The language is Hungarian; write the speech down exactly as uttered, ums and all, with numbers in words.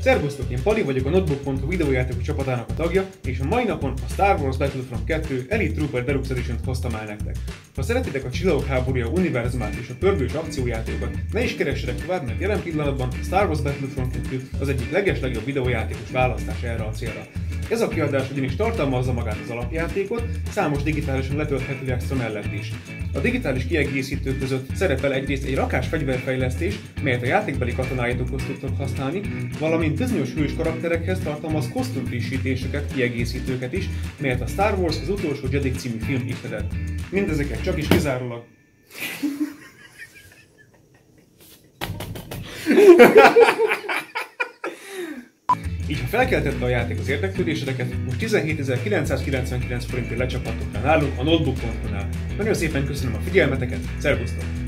Szervusztok, én Pali vagyok, a Notebook pont hu videójátékos csapatának a tagja, és a mai napon a Star Wars Battlefront kettő Elite Trooper Deluxe Edition-t hoztam el nektek. Ha szeretitek a Csillagok háborúja univerzumát és a pörgős akciójátékokat, ne is keressetek tovább, mert jelen pillanatban a Star Wars Battlefront kettő az egyik legeslegjobb videójátékos választás erre a célra. Ez a kiadás ugyanis tartalmazza magát az alapjátékot, számos digitálisan letölthető extra mellett is. A digitális kiegészítők között szerepel egyrészt egy rakás fegyverfejlesztés, melyet a játékbeli katonáitokhoz tudtok használni, valamint bizonyos hős karakterekhez tartalmaz kosztümfrissítéseket, kiegészítőket is, melyet a Star Wars az utolsó Jedi című film ihletett. Mindezeket csak is kizárólag... Így, ha felkeltette a játék az érdeklődésedeket, most tizenhétezer-kilencszázkilencvenkilenc forintért lecsaphattok rá nálunk a Notebook pont hu-nál. Nagyon szépen köszönöm a figyelmeteket, szervusztok!